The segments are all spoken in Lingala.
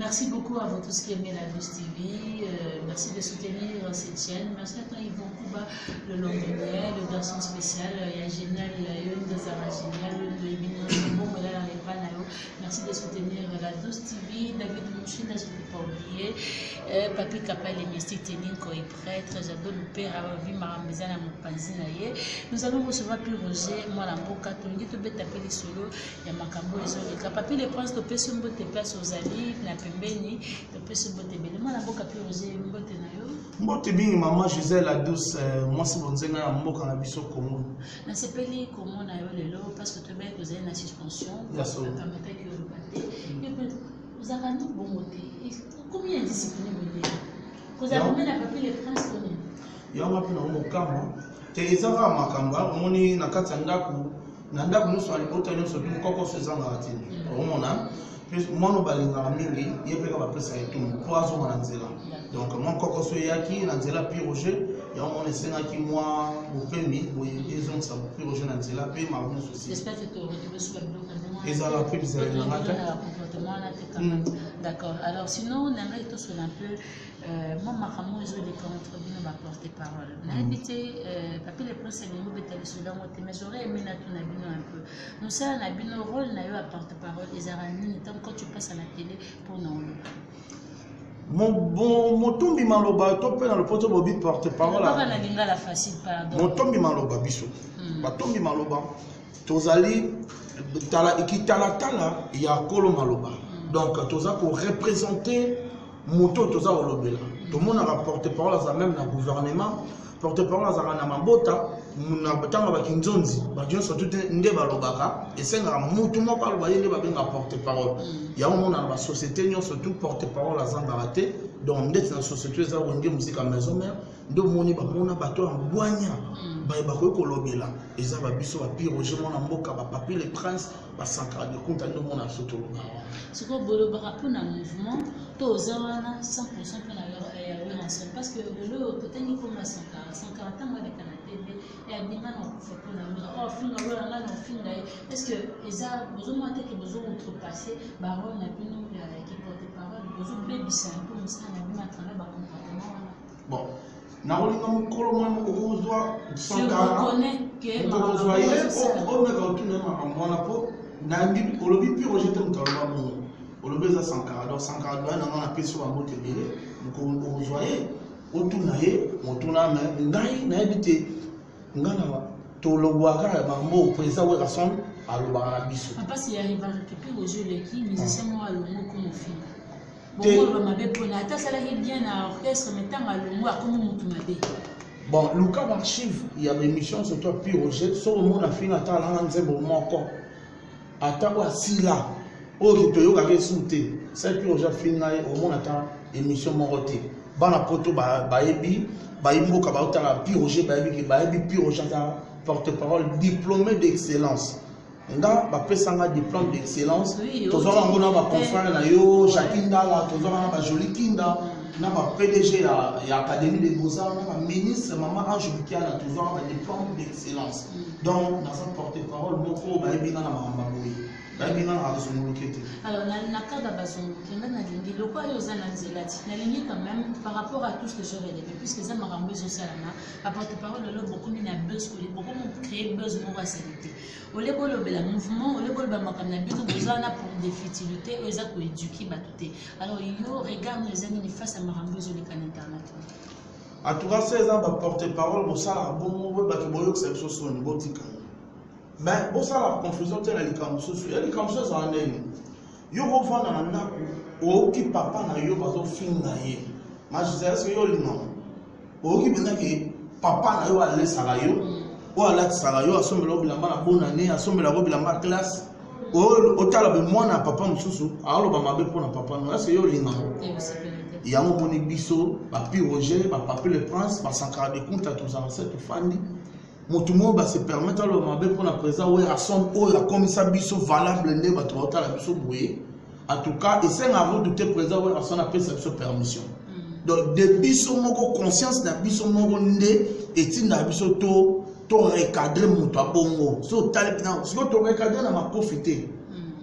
Merci beaucoup à vous tous qui aimez la Douce TV. Merci de soutenir cette chaîne. Merci à toi Yvon Kuba, le londonien, le garçon spécial. Il y a génial, il y a une des arts génial, merci de soutenir la Douce TV. David Mouchina, je ne peux pas oublier. Papi Kappa, les mystiques, Téninko et prêtre. J'adore le père, Avi Maramezana, Mopanzinaye. Nous allons recevoir plus Roger, moi la Mboka, Tongi, tu peux taper les solos. Il y a Makambo, les solos. Papi, les princes, tu peux se mbote place aux alliés, na pembeni, tu peux se mbote belle. Moi la Mboka, plus Roger, mbote nayo. Mbote bien, maman Gisèle la Douce, moi c'est bon, c'est un Mboka na biso commun. Na sepeli commun nayo le lo, parce que tu veux que vous ayez une suspension. Vous avez un bon côté. Combien de disciplines vous avez mis la papier les princes combien? Il y a un peu de Kama. Tu es à Makamba, on est dans Katandaku, Nandaku nous sommes allés au sur tout Coco Sezan Ratin. On a plus mon balinga mingi, il y a pas de ça et tout. 3 ans en Anzela. Donc mon Coco Soyaki, Nanzela Piroger, il y a mon essai qui moi au permis, où ils ont ça Piroger Nanzela, puis Marvin aussi. J'espère que tu retrouves sur le blog. Ils ont la pub, ils ont la D'accord. Alors sinon, on aimerait tout sur un peu. Moi, ma femme, ils ont des contre-vignes à porter-parole. N'habitez, papier les princes, c'est nous, mais j'aurais aimé un peu. Nous, ça, on a bien un rôle, on a eu à porte-parole. Les araignées, quand tu passes à la télé pour nous. Mon tombi maloba, top dans le poteau bobby porte-parole. Mon tombi maloba, biso. Ma tombi maloba, tozali, qui tala, il y a Kolo maloba. Donc, toza pour représenter moto toza olobela. Tout le monde a porte-parole à même dans le gouvernement. Porte-parole à Zara Namambota, nous avons un kinzonzi, nous avons tout un débat et c'est un mouton par le voyer de porte-parole. Il y a un monde dans la société, nous surtout porte-parole à Zambaraté, donc nous dans la société, nous avons une musique à maison mère, nous avons un bateau en boignard, nous avons un là. Et ça va biso à pire, je m'en amboka, papier les princes, va s'encadrer de compte à nous, on a surtout le ce que vous avez pour un mouvement, tous en 100% pour la parce que le peut-être qu'il faut 140 ans avec la télé et à dire non pour la fin est-ce que les a besoin de que besoin outrepasser baron a pu nous qui porte parole besoin baby c'est un peu ça on a bien à travers le comportement bon naolinga mukolo mwa mukozwa 140 reconnais que mukozwa ye o meka otuna makambo na po na ndi olobi pi rejeter mutaloba mo olobi za 140 donc 140 na na peso ba motebele mukozwa ye otuna ye motuna me ngai na ebite ngana tolobwaka mambo président wa rason alobaka na biso parce qu'il arrive à récupérer aux yeux les qui musicien moi le mot comme film bon moi mabe pona ta sala bien à orchestre mettant à le mot comme mutu mabe bon le cas d'archive il y a des émissions sur toi puis Roger sur le monde a fini à ta langue nzembo moko ata wa sila o ki to yoka ke sunte c'est puis Roger fini au monde ata émission moroté bana poto baebi baimboka bautala puis Roger baebi puis Roger porte-parole diplômé d'excellence nga bapesanga diplôme d'excellence tozala ngona ba confrère na yo Jakinda la tozala ba joli kinda na ba PDG ya académie des beaux-arts na ba ministre maman Ange Bukiana tozala ba diplôme d'excellence donc dans un porte-parole moko baebina na mamba boye baebina na bazongolokete alors na kada bazongolokete na lingi lokwa yo za na nzelati na lingi quand même par rapport à tout ce que je relève puisque ça marambo zo salana à porte-parole de l'autre beaucoup na buzz beaucoup créer buzz pour la santé au lieu de le mouvement au lieu de le makamna biso besoin pour des futilités eux ça pour éduquer batuté alors yo regarde les années face à marambo zo les canaux internet en tout cas 16 ans porte-parole bo sala bon ba ke boyo que c'est chose au niveau tika mais bon ça la confusion telle les kamsoso il y a les kamsoso en nene yo go vanda na ndako o ki papa na yo bazo finga ye ma je sais que yo lino o ki bena ke papa na yo a laisser la yo o ala tsala yo asomela obilamba na bonne année asomela obilamba classe o tala be mwana papa mususu aloba mabe pona papa no c'est yo lino il y a un moni biso ba pi Roger ba papier le prince ba sankara de compte à tous ancêtres fandi motumo ba se permettre le mabe pour la présence ouais assom o la commissaire biso valable ne ba tota la biso boye en tout cas et c'est avant de te présent ouais assom appelle ça biso permission donc de biso moko conscience na biso moko nde etinda biso to recadrer moto abongo so tali na so to recadrer na ma profiter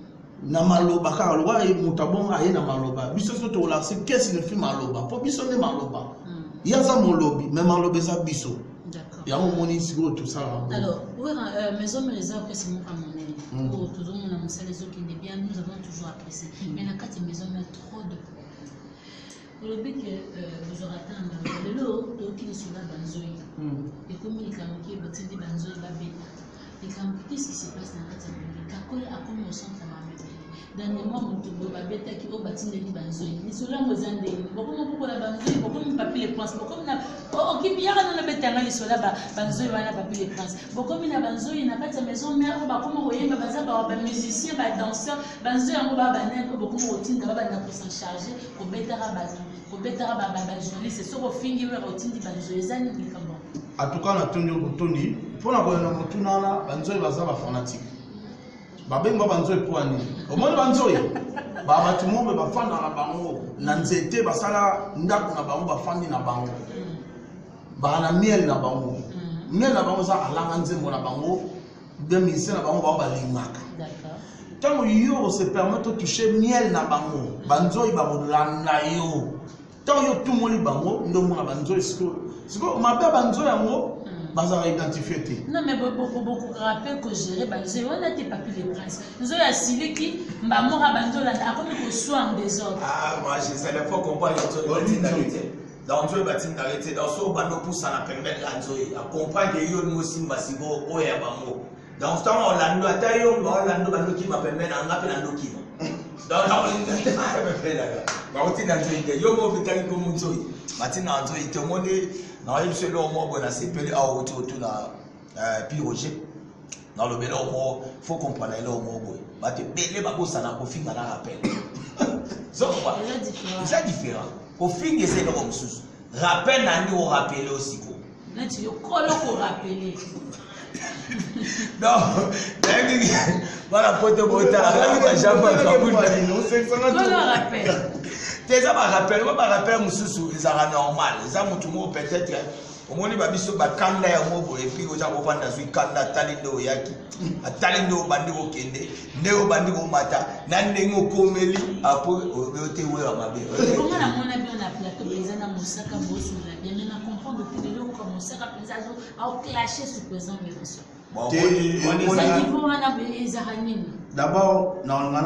na maloba car loi et mutabon aye na maloba biso to la c'est qu'est-ce qu'il fait maloba pour biso ne maloba il y a ça mon lobby même maloba ça biso d'accord il y a un moni siguro tout ça alors mes hommes les arbres c'est mon amoné pour tout le monde on sait les autres qui est bien nous avons toujours apprécié mais la carte mes hommes a trop de problèmes le but que vous aurez atteint le lot donc il est sur la banzoi et comme il est qui bâti des banzoi va bêta et qu'est-ce qui se passe dans la carte quand il a comme au centre dans les mois où tu vas bêta qui au bâti des banzoi ni cela moi zande beaucoup beaucoup la banzoi beaucoup de papier les princes beaucoup na qui bien dans la bêta là cela banzoi va na papier les princes beaucoup na banzoi na kati maison mère ba comme voyez ba baza ba musicien ba danseur banzoi ngo ba banen beaucoup routine ba na pour s'en charger ko bêta rabat ko bêta rabat ba journaliste c'est sur fingi we routine banzoi zani ni comme en tout cas na tonyo botondi pona ko na motuna na banzoi baza ba fanatique babenga banzoi poani omoni banzoi ba batu mombe bafanda na bango na nzete basala ndako na bango bafandi na bango ba na miel na bango miel na bango za alanga nzembo na bango de mise na bango ba balingaka d'accord tant yo se permettre de toucher miel na bango banzoi ba bolanda yo tant yo tout moli bango ndo mona banzoi siko mabe banzoi yango bazara identifié. Non mais beaucoup rappel que gérer banzoi on a tes papiers les princes nous avons assilé qui maman a banzoi là a comme que soit en désordre moi je sais la fois qu'on parle de dans Dieu bâti d'arrêter dans ce bando pour ça la permettre banzoi à comprendre que yo nous aussi masibo oya bango dans ce temps Orlando atayo Orlando bando qui m'a permis en appel en doki dans la yo mo vitali comme nzoi matina nzoi te monde na il se lo mo bona sepeli a autour na puis Roger dans le belo mo faut comprendre le mo boy ba te belé ba ko sana ko finga na rappel so quoi c'est différent au finga c'est le msusu rappel na ni o rappeler aussi ko na tu yo kolo ko rappeler non voilà pote bota la jamba kolo rappel déjà ba rappel mususu ezara normal ça mutu mo peut-être omoni ba biso ba kanda ya mobo et puis oja ko fanda zui kanda talindo yaki atalindo bandi ko kende ndeo bandi ko mata na ndengo komeli apo ote wewa mabe comment na mona bien na plateau président Moussaka bosu la bien mais na comprendre que le comme Moussaka président a clasher sur président Moussa d'abord,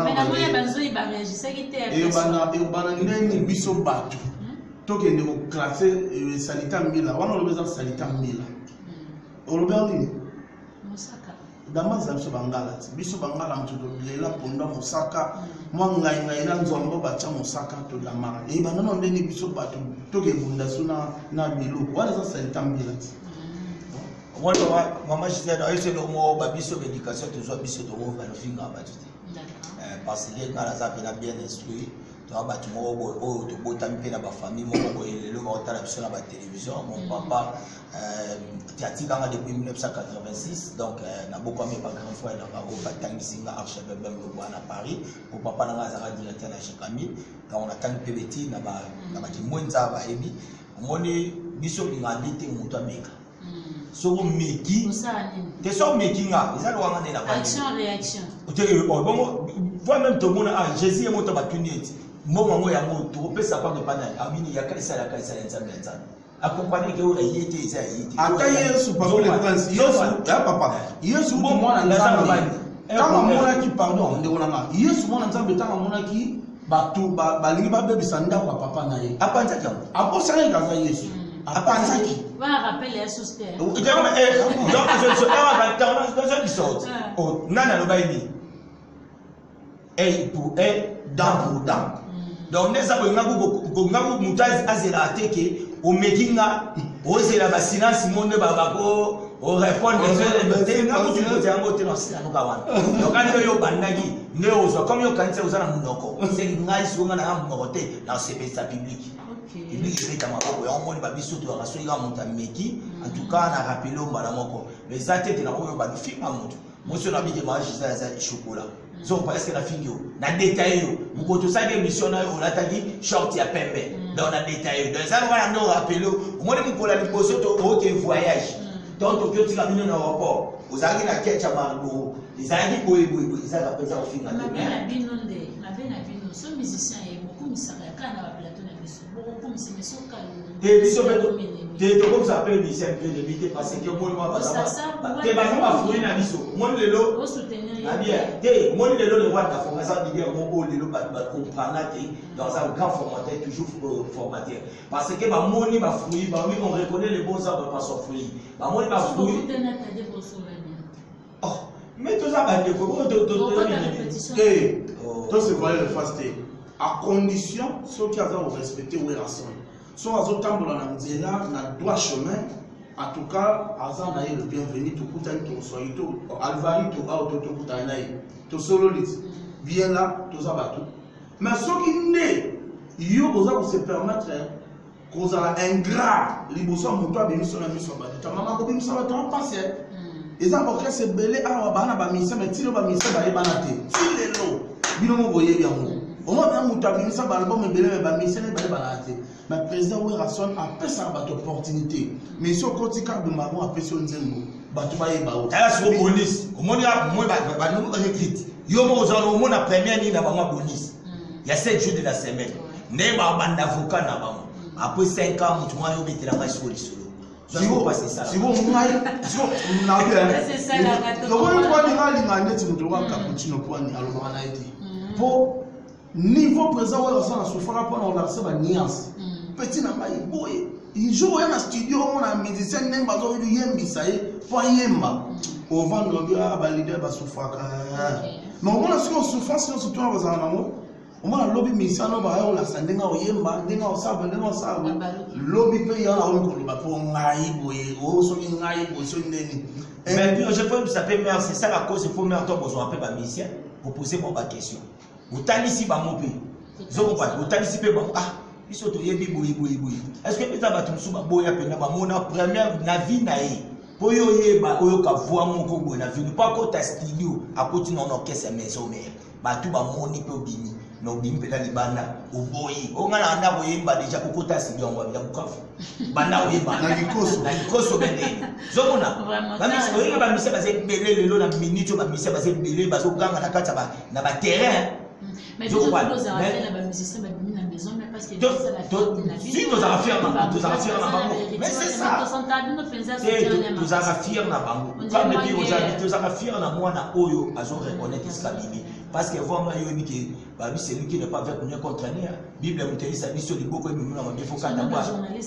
et biso batu. Toke ne classer sanitaire mila. On a besoin sanitaire mila. On le besoin Moussaka. Damaza biso bangala. Biso bangala mtudo lela ponda Moussaka. Moi ngai na nzombo bacha Moussaka to damara. Et banana ndeni biso batu. Toke bunda suna na bilo. Wana za sanitaire mila. Moi, maman, je disais, c'est le mot babiso éducation, toujours babiso de mot, le finger à battre. Parce que quand la ZAP est bien instruit, tu as battu mon robot, tu as battu ma famille, mon robot, le robot à la télévision, mon papa, tu as tiré depuis 1986, donc, n'a beaucoup aimé pas grand frère, n'a pas beaucoup singa archevêque même le bois à Paris, mon papa n'a pas directeur à Chekami, quand on a tant de PBT, n'a pas dit moins de ça, on est biso l'ingandité, mon toit méga. So meki te so making a eza lo wanga na action réaction te bon toi même to mona Jésus est moto batuneti mbongo ya moto pesa pas de panel amini ya kaisa la nzambe nzambe accompagner que ola yete eza yete ata Yesu papa le prince Yesu ya papa Yesu mwana nzambe kama mona ki pardon ndeko nanga Yesu mwana nzambe tanga mona ki batu balingi babebisa ndako papa na ye apanza kyango aposana kaza Yesu apanzaki va rappeler à soster donc je ne sais pas dans une sorte oh nana lo baini pour dent pour dent donc neza ko ngaku mutaz azela ateke o mekinga o zela ba silence monde baba ko o répondre des ngaku tu ko jango te no sila no kawana donc quand yo bandaki ne ozo comme yo kanisa uzana munoko c'est ngai sunga na munoko te na service public public c'est ma boko ya omoni ba biso to raso ya monta meki en tout cas na rappelé o mbala moko les atete na oyo ba finga mutu monsieur na bige ma jisa za chocolat so parce que la figure na détail yo muko to sa émission na on ataki short ya pembe dans na détail donc ça on va nous rappeler omoni muko la liposo to OK voyage donc Tokyo tika bino na rapport ozalaki na kecha marbo ezalaki boye ezalaka penza ofinga mabe na bino nde mabe na bino so musicien ye beaucoup misaka kana ba plateau na biso beaucoup misemeso kalo biso te comme ça appelle du simple de vite parce que moi te ba fruit na biso moi lelo bien te moi lelo le roi da formation de dire mon lelo ba comprendre dans un grand formateur toujours formateur parce que ba moni ba fruit ba oui on reconnaît les bons arbres par son fruit ba moni ba fruit oh mais tout ça ba de ko tout ce qu'on le faster à condition ceux qui avaient respecté ou raison so azotambola na nzela na droit chemin en tout cas azan na le bienvenu to kutani to soito alvari to auto to kutani na to solo lit bien là to za batou mais ceux qui né yo oza ko se permettre kozala ingrat liboso moto abimiso na miso ba mama ko bimiso ba to passer eza ko se belé awa bana ba misa mais tilo ba misa ba yebana te tilelo bino mo boye bien mo au moins bien mutabimisa ba album belé ba misa ne ba yebana te. Mais le président Werrason a fait ça à opportunité. Mais si on continue à faire ça, on a fait ça. On a fait bonus. On a écrit. On a première ligne à bonus. Il y a 7 jours de la semaine. On a un avocat. Après 5 ans, on a mis la main sur le solo. Si vous passez ça. Si vous pour niveau présent, on a souffert pour la nuance. Petit na mai boy il joue na studio on a musicien nemba zo yembisa ye po yemba o vendre bien ba leader ba soufaka mais on a ce qu'on souffre sur toi bazana nango on a lobby musicien no ba yo la sandenga o yemba ndenga o saba ndenga o saba lobby pe ya on ko ba po ngai boy o so ngai boy so ndeni mais puis je peux ça peut c'est ça la cause il faut mettre besoin un peu ba musicien pour poser mon question utali ba mo pe zo ko ba utali pe ba ah est-ce que les abattus sont boya pena ba mona première na vie na e po yo yeba oyo ka voix moko bo na vie pas ko ta studio a côté non orchestre maison mais ba tu ba moni pe obini no bimpe la libanda o boyi o ngana anda boyemba deja ko ta studio ngwa bila bukafu banda oyeba na likoso bende zomona ba misi oyeba ba misi ba se belé lelo na minute ba misi ba se belé ba so ganga na kata ba na ba terrain. Mais tu dois la musicien la maison mais parce que si nous avons fait mais c'est ça nous avons fait na bango comme le dit aujourd'hui nous avons fait na moi na oyo azo reconnaître ce kabili parce que vraiment yo biki ba bi celui qui n'est pas fait pour contraindre bible muteli sa mission liboko emi na mabefo kata kwa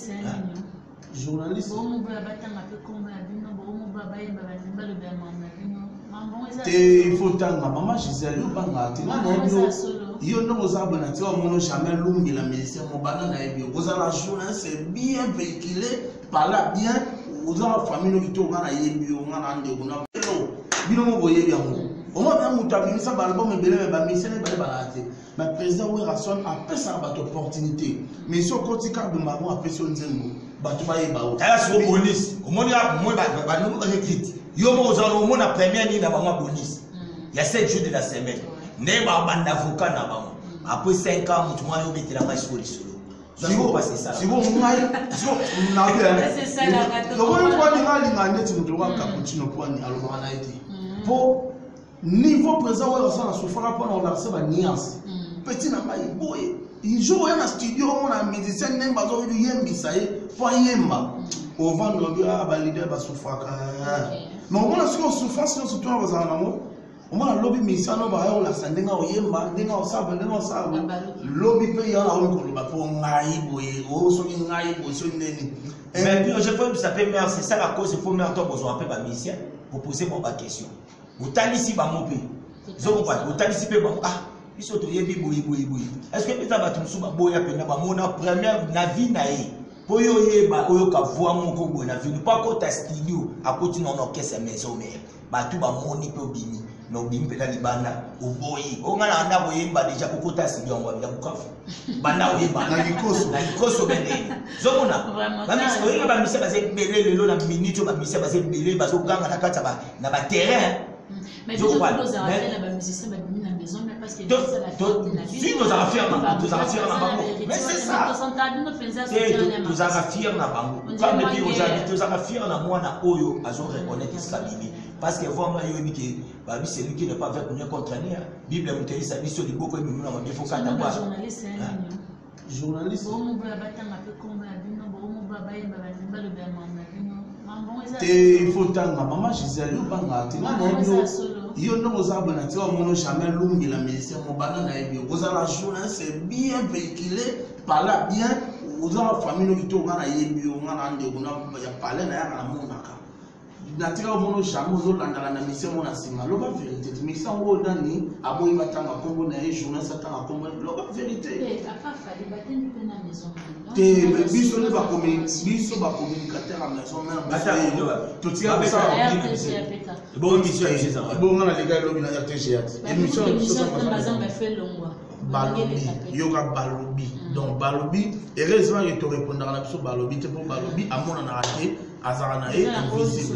journaliste bon ba batanga pe komba bino bon ba ba yemba ba zemba le ba mama bino il faut tanga maman Gisèle banga te na yo no ozabona te o mono jamais lungi la médecine mo bana na ebi ozala journée c'est bien véhiculé par là bien ozala famille qui to ngana yebi o ngana ande kuna bino mo boye bien mo o mo bien mutabimisa ba album belé ba médecine ba te mais président Werrason a fait ça à opportunité mais si on continue à faire ça a fait ça nzembo ba to ba yeba o tala so bonus o mo ya mo ba no écrit yo mo ozala o mo na première ligne na ba bonus il y a 7 jours de la semaine Nema un avocat na bango. Après 5 ans, mutu mwa yo beti la mai sur le solo. Si vous passez ça. Si vous m'avez, si vous n'avez. C'est ça la gâteau. Donc on voit des gens qui ont net mutu wa cappuccino pour ni alors on a été. Pour niveau présent on a souffert pour on a reçu la nuance. Petit na mai boy. Il joue dans studio on a musicien nemba zo yembisa ye pour yemba. Au vendre bien ba leader ba soufaka. Mais on a ce qu'on souffre sur toi bazana nango. On a lobby misano ba yo la sandenga oyemba ndenga osaba ndenga osaba lobby pe ya la on ko ba po ngai boye o so ngai boye so ndeni mais puis je peux ça peut mais c'est ça la cause il faut mettre toi besoin un peu ba mission pour poser mon question utalisi ba mope zo ko ba utalisi pe ba ah biso to yebi boye est-ce que peta ba tumsu ba boya pe na ba mona première na vie na e po yo yeba oyo ka voix moko boye na vie pas ko ta studio à côté non orchestre maison mais ba tu ba moni pe obini no bimpe la libanda o boyi o ngana anda boyemba deja kokota studio ngwa bila bukafu banda oyeba na likoso bende zomona ba misi oyeba ba misi ba se belé lelo na minute ba misi ba se belé ba so ganga na kata ba na ba terrain mais tu dois la musicien ba bimi na maison mais parce que si nous avons fier na bango. Mais c'est ça. Nous avons fier na bango. Comme le dit aujourd'hui, nous avons fier na moi na oyo azo reconnaître ce qu'il parce que vraiment yo biki babi c'est lui qui n'est pas fait pour contraire. Bible nous dit ça biso di boko mi na ma defo ka na quoi. Journaliste. Il faut tanga maman Gisèle yo banga tina yo no ozaba na tiwa mono jamais lungi la médecin mo bana na ebi ozala journaliste c'est bien véhiculé parla bien ozala famille qui to ngana yebi ngana ande kuna ya parler na ya na monaka natika mono jamais ozolanda na mission mona sima loba vérité mais ça ngo dani aboyi batanga kombo na ye journaliste atanga kombo loba vérité papa fali bateni pe na maison te biso ne ba communicateur à maison mère tout tient ça bon mission est ça bon on a les gars lobby na RTG émission bazamba fait longwa balobi yoga balobi donc balobi heureusement il te répondra na biso balobi te pour balobi amona na raté azara na e invisible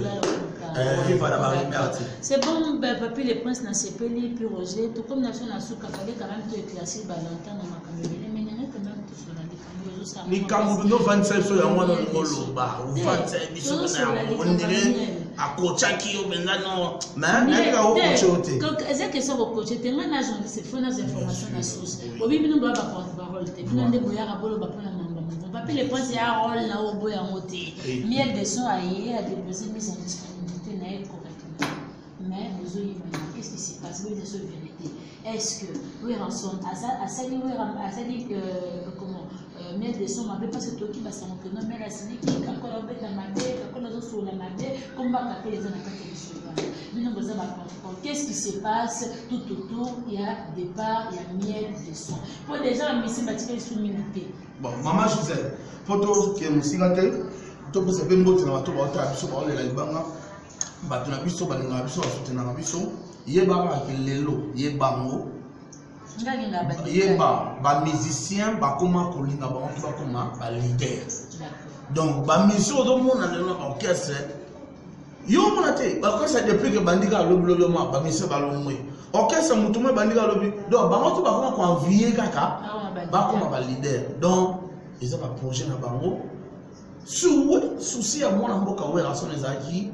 c'est bon papi le prince na sepeli puis Roger tout comme nation na suka fallait quand même te éclaircir balantin na makambo mais nene quand même tout cela ni kamu no 27 so ya mwana ngoloba u 27 biso na ondire akochaki yo bendano mais neka o kochote donc est-ce que ça va kochote ngana journaliste faut nas informations na source obi bino ba porte-parole te bino nde boya rabolo ba pona mamba mon papi le prince ya rôle na oboya ngote miel de son aye a déposé mise en disponibilité na correctement mais nous oyez qu'est-ce qui se passe oui c'est vérité est-ce que oui rançon asali comment miel de son mabe parce que toki basa ngo non mais la siniki kako la beta mabe kako la zo la mabe komba kako les na kati biso bino boza ba qu'est-ce qui se passe tout autour il y a départ il y a miel de son pour déjà misi batika souminité bon maman Gisèle photo que musinga te to pesa pe mbote na bato ba ta biso ba olela libanga bato na biso ba linga biso asutena na biso yeba ka lelo yebango yeba ba musicien ba koma kolinga ba on va koma ba leader donc ba mission do mona na orchestre yo mona te ba ko ça depuis que bandika lobi ma ba mission ba lomwe orchestre mutu mo bandika lobi donc ba moto ba koma ko envier kaka ba koma ba leader donc ils ont un projet na bango souci à mona mboka we rason ezaki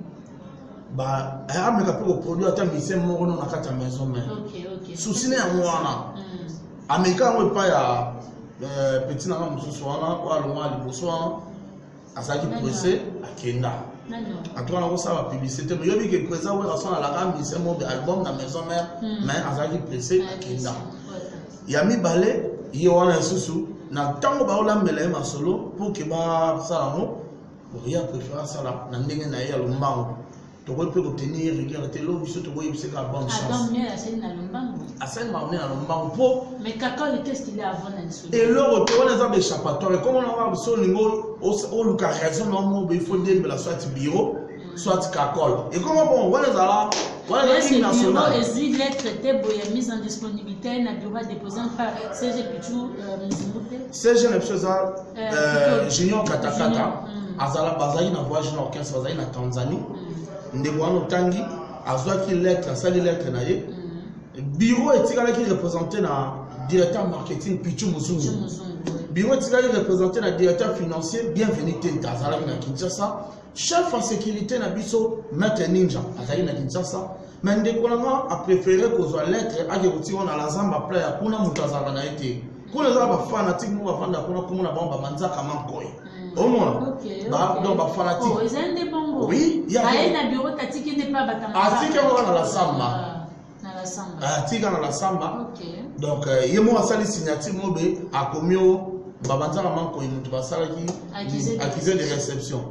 ba ameka pe ko produire ata mission mo na kata maison mais souci na mwana ameka ngo pa ya petit na mususu wana wa longa liboso wana asaki pressé akenda atwana ko sa publicité mais yobi ke présent we rason la ka mission mo de album na maison mère mais asaki pressé akenda yami balé yo wana susu na tango ba olambela ma solo pour que ba salamo rien préfère ça là na ndenge na ya lombango to ko peut obtenir rigueur te lo biso to ko yebise ka bonne chance adam mieux la scène na lombango asel ma on na lombango po mais kaka qu'est-ce qu'il est avant na solo et le retour on a des échappatoires comme on a biso lingo o luka raison no mo be faut de la soit bureau soit kakol et comment bon voilà ça voilà l'équipe nationale et lettre était boya mise en disponibilité na bureau déposé par CG Pichou Mzimbote CG Nepsoza Junior Katakata azala bazali na voyage na orchestre bazali na Tanzanie ndeko wana tangi azwaki lettre asali lettre na ye bureau etikala qui représenté na directeur marketing Pichou Mzungu bureau etikala représenté na directeur financier bienvenue Tenta azala na Kinshasa chef en sécurité na biso maître ninja azali na Kinshasa mais ndeko wana a préféré kozwa lettre ake kotika na la zamba playa kuna mutazala na ete kuna za ba fanatique mo ba fanda kuna komona ba manzaka mankoy au moins donc ba fanatique oh ils ont des bons oui il y a un bureau tatiki n'est pas batanga atika na la samba atika na la samba donc yemo asali signature mobe akomio ba manzaka mankoy mutu basala ki accusé de réception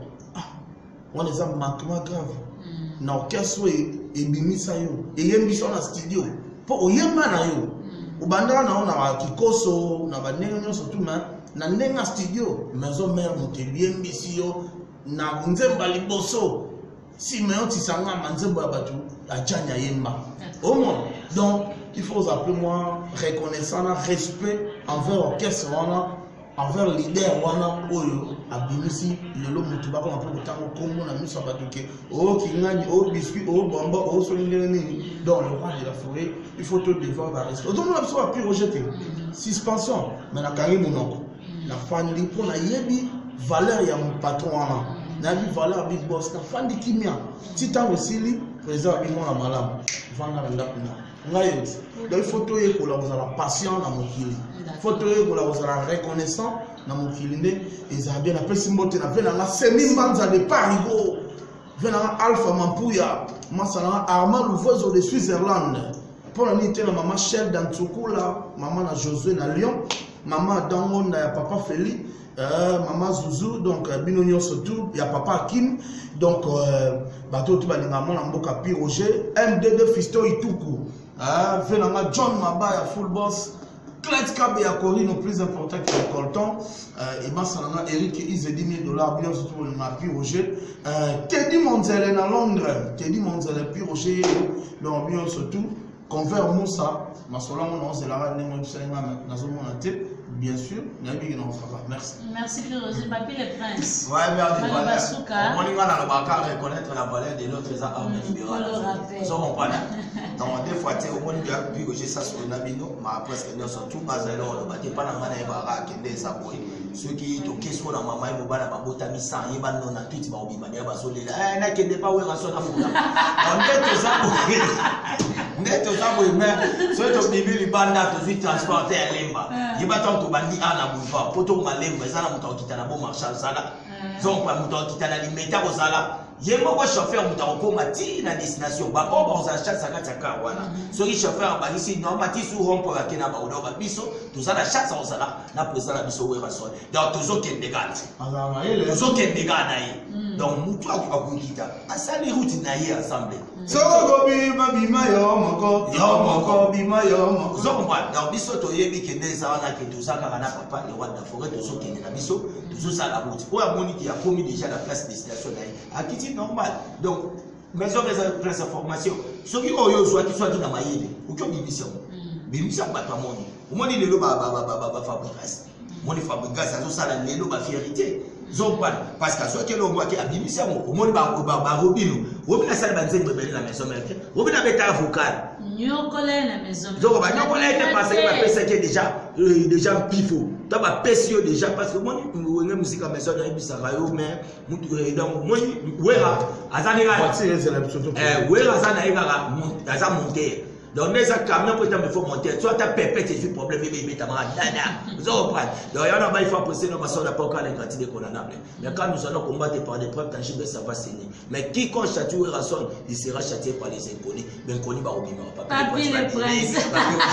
on les a manquement grave na orchestre et bimisa yo et yembiso na studio po oyemba na yo ubandaka na ona kikoso na banenga nyonso tuma na ndenga studio maison mère motelie mbisi yo na nzemba liboso si meon tisanga manzemba batu ajanya yemba au moins donc il faut appeler moi reconnaissant respect envers orchestre envers leader wana oyo abimisi lelo mutu bakoma mpo kotango kombo na miso ya bato ke o kingani o biscuit o bamba o solengele nini donc le roi de la forêt il faut te devoir la respect otomona biso bapi rejeté suspension mais nakangi monoko nafandi mpo nayebi valeur ya patron wana nayebi valeur ya big boss nafandi kimia ti ntango esili président abingo na malamu vanda na ndako na ngai yoti donc il faut toyekola kozala patient na mokili faut toyekola kozala reconnaissant na mokili nde ezala bien napesi mbote na ve nanga semi mbanza de parigo ve nanga alpha mampuya masa nanga armand louvoiso de Switzerland mpo na nini te na mama chef d'antsukula mama na Josué na Lyon mama dangonda ya papa Feli Maman Zouzou, donc Binonio Sotou, il y a Papa Kim, donc bateau tout balinga mon amboka Pi Roger, MD2 Fisto Ituku, Venanga John Mabaya Full Boss, Clet Kabe ya Corine plus important que le Colton, et Massalanga Eric Ize $10 000, bien surtout le Pi Roger, Teddy Monzele à Londres, Teddy Monzele Pi Roger, bien surtout, Convert Moussa, Masola mon c'est la reine de bien sûr, merci. Merci Roger, Papi le Prince. Ouais, merci. On y va reconnaître la valeur de l'autre arme libérale. Ça on parle. Donc des fois tu au monde bien puis que j'ai ça sur Nabino, mais presque nous surtout pas alors le bâti pas dans mana bara kende ça boy. Ceux qui to question na mama et mobala babota mi sang yeba non na tweet ba obima dia ba solela. Na kende pas we raso na fuka. On est ça boy. Neto ça boy mais ceux to bibi libanda to vite transporter à Lemba. Yeba to bandi ana bufa poto malemba ezana muto okitana bo marshal sala. Donc pas muto okitana limeta ko sala. Yemo ko chauffeur muto ko mati na destination ba ko ba za chaque sakata ka wana. So ki chauffeur ba ici non mati su rompo ya kena ba odo ba biso to sala chaque sa sala na président na biso we rason. Donc toujours kende gati. Toujours kende gana yi. Donc muto akukita. Asali route na yi ensemble. Soko bima bima yo moko bima yo moko. Zo comprendre. Donc biso to yebi kende za wana ke to saka na papa le roi de la forêt to so kende na biso to so sala route. Pour la moni qui a commis déjà la place destination na yi. Akiti normal. Donc maison de place information. Ce qui oyo soit qui soit dans maïle ou qui bimission. Bimission ba to moni. O moni le lo ba fabrikas. Moni fabrikas ça ça la lelo ba fierté. Zompan parce que soit que l'on voit qu'il y a bimission au monde ba robino. Robina ça ba nzembe beli la maison mère. Robina beta avocat. Nyokole la maison. Donc ba nyokole était parce que ba pesa que déjà pifo. Tu ba pesio déjà parce que moi on musique à maison na bisa rayo mais donc moi wera azani ga wera azana ega aza monter. Donc les camions pour me faut monter soit ta pépette et du problème bébé ta malade vous comprenez donc il y en a il faut presser nos maçons n'a pas encore les quantités condamnables mais quand nous allons combattre par des preuves tangibles ça va saigner mais quiconque châtie ou rason il sera châtié par les inconnus ben connu ba obima Papi le Prince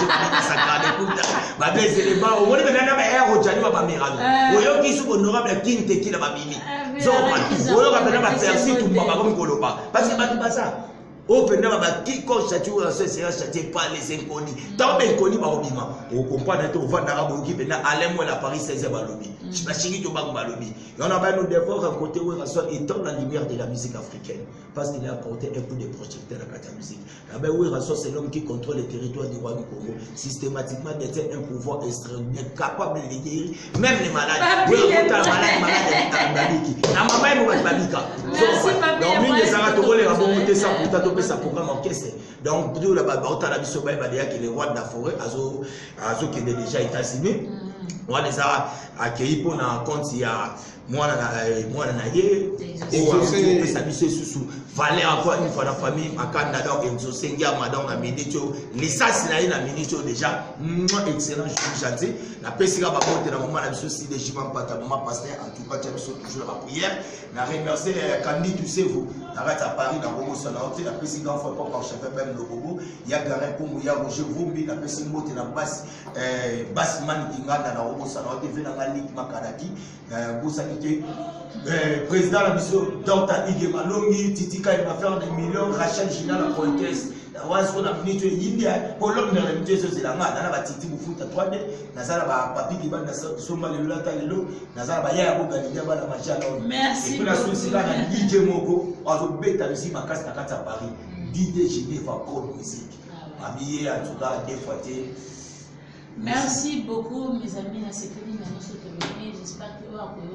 ba baiser les bas au moins mais na ba rojani ba miracle oyo ki sou honorable king te ki la ba mimi so oyo ka pena ba persi tout ba comme koloba parce que ba ça open na ba quiconque châtie ou rason sera châtié par les inconnus tant ben connu ba obima o comprendre to vanda ka bo ki pena alemo la Paris 16e ba lobby je pas chingi to ba lobby et on a ba nous devoir rencontrer ou rason étant la lumière de la musique africaine parce qu'il a apporté un coup de projecteur à la musique là ben oui rason c'est l'homme qui contrôle le territoire du roi du Congo systématiquement détient un pouvoir extraordinaire capable de guérir même les malades oui on a malade babiki na mama mo ba babika donc mine ça to les raboter ça pour taper ça programme orchestre donc tout la bata la biso ba dia que le roi de la forêt azo qui est déjà États-Unis on les a accueillis pour na compte il y a moi na ye et ça biso sous valait encore une fois la famille makanda donc enzo sengia madame na minito licence na na minito déjà excellent gentil na pesika ba monter na maman na biso si les jimam pata maman pasteur en tout cas tu as toujours la prière na remercier Candy tu sais vous arrête à Paris dans Romo Sonate la pesika fois pas par chef même le Robo il y a Garin Kongo il y a Roger Vumbi la pesika monter na basse man kinganda na Romo Sonate vena ngalik makanaki bosani président la mission Dr. Ige Malongi Titika il va faire des millions Rachel Gina la poétesse wazo na minute yindia pour l'homme de la minute c'est la ngana na batiti bufuta 3D nazala ba papi ki banda somba le lata lelo nazala ba ya ko galidia ba la macha là merci et puis la souci là na DJ Moko wazo beta ici makasi na kata Paris DJ Gine va pour musique habillé en tout cas des fois Merci beaucoup, mes amis. J'espère que vous avez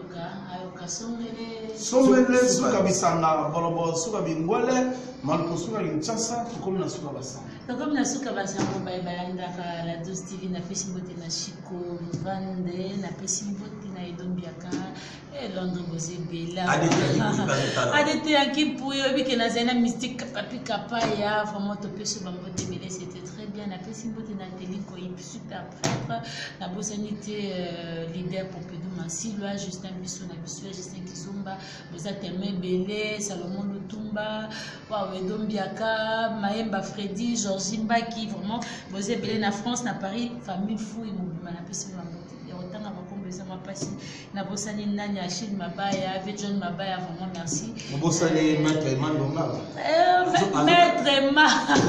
Songele, Souka Bissanga, Bolobo, Souka Bingwale, Malko Souka Kinshasa, comme la Souka Bassanga. Comme la Souka Bassanga, la 12 TV, na Pessimbote na Chico, Vande, na Pessimbote na Edombiaka, et Londres Bozebela. Adete Akipu, Yobike na Zena Mystique, Papi Kapaya, vraiment topé sur Bambote Bele, c'était très bien. Na Pessimbote na Teliko, super prêtre, la Bosanité leader Pompidou Mansilwa, Justin Bissou, na Bissou, Justin Kizumba, vous êtes Belé, Salomon Lutumba, Edombiaka, Maemba Freddy, Georgine Baki, vraiment, vous êtes Belé na France, na Paris, famille fou, et Moubima, na Pessimbote. Autant à ma passion, na Bossani Nani, Achille Mabaya, John Mabaya, vraiment merci. Bossani, Maître Eman Dongal. Maître Eman,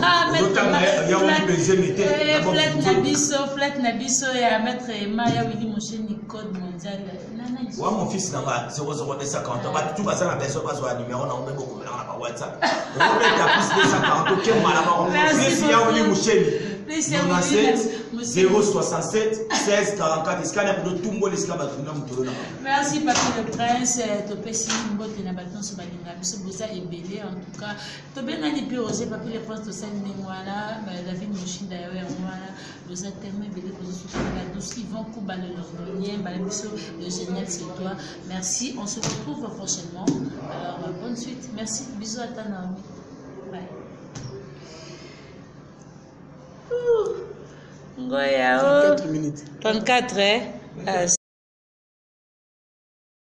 Flet Nabiso, et Maître Eman, il y a Willy Mouchen, code mondial. Moi, mon fils, n'a pas 0050. Tout va ça, la personne va sur un numéro, on a beaucoup de WhatsApp. On va mettre plus de 140, qui est malade. Merci, Willy Mouchen. 067 16 44 escale pour tout le monde escale. Merci Papi le Prince, Topesi Mbote na baton so balinga biso boza ebele en tout cas. Tobena ni pi Roger Papi le Prince to send ngwana, David Moshinda yawe ngwana, boza tellement ebele ko so la douce Yvan Kuba le Londonien, biso le génial c'est toi. Merci, on se retrouve prochainement. Alors bonne suite. Merci, bisous à ta Naomi. Bye. Ngoya 34 minutes. 34 hein.